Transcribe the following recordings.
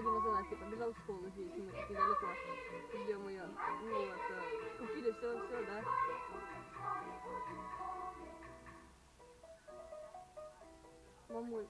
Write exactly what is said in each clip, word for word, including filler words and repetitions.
Дима за Настей побежал в школу здесь, мы тут недалеко ждем ее. Ну вот, купили все-все, да. Мамуль.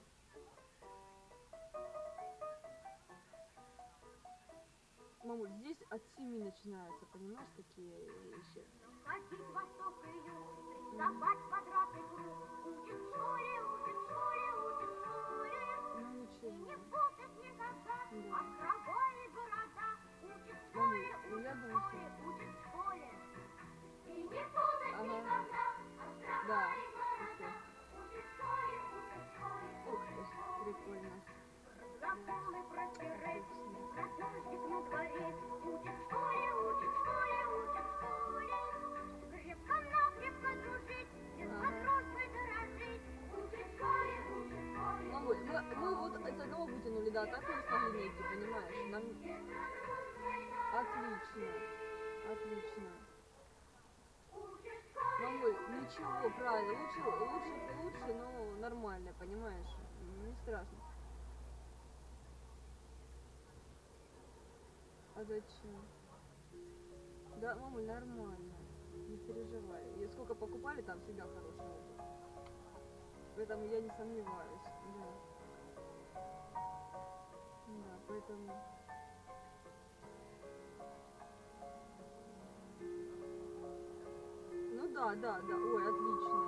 Мамуль, здесь от семи начинаются, понимаешь, такие вещи. Ходить восток и юг, рисовать квадраты круг, учит в школе, учит в школе, учит в школе. Ну ничего. И не путать никогда, Да. острова и города, учит в Мамуль, школе, ну учит я в думаю, школе, что... учит в школе. И не путать Ага. никогда, острова Да. и города, учит в школе, учит в школе. Ух ты, прикольно. Разгулы протереть, дождик на дворе, учит в школе, учит в школе, учит в школе. Крепко-накрепко дружить, детской дружбой дорожить, учит в школе, учит в школе. Мамуль, мы, мы вот из одного вытянули, да, так мы смогли найти, понимаешь? Нам... Отлично, отлично. Мамуль, ничего, правильно, лучше, лучше, лучше, но нормально, понимаешь? Не страшно. А зачем? Да, мамуль, нормально, не переживай. И сколько покупали, там всегда хорошая обувь. Поэтому я не сомневаюсь, да. Да, поэтому... Ну да, да, да, ой, отлично.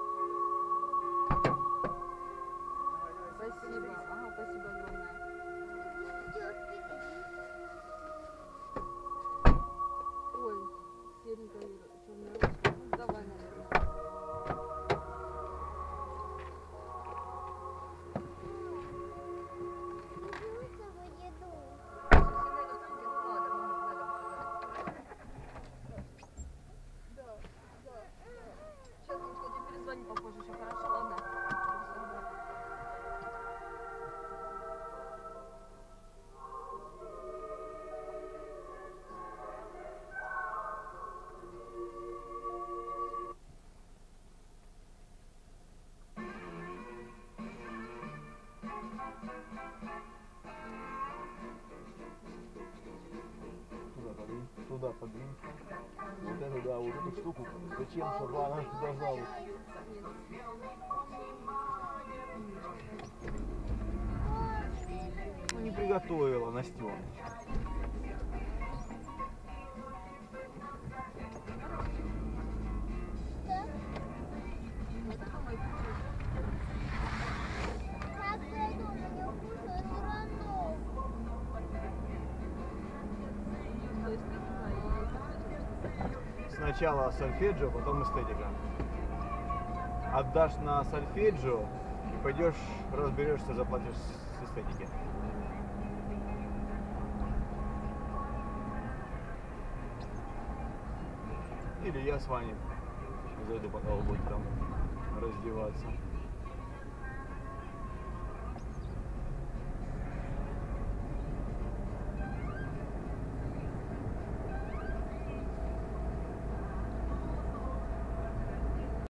Спасибо, ага, спасибо огромное. Ой, серенькая Вера, черная ручка. Ну, давай, наверное. Сейчас, мамочка, я тебе перезвоню попозже еще, хорошо? Ладно. Туда подвинь, туда подвинь. Вот эту, да, вот эту штуку. Зачем, чтобы она должна быть? Ну не приготовила, Настен. Сначала сольфеджио, потом эстетика. Отдашь на сольфеджио и пойдешь, разберешься, заплатишь с эстетики. Или я с Ваней зайду, пока вы будете там раздеваться.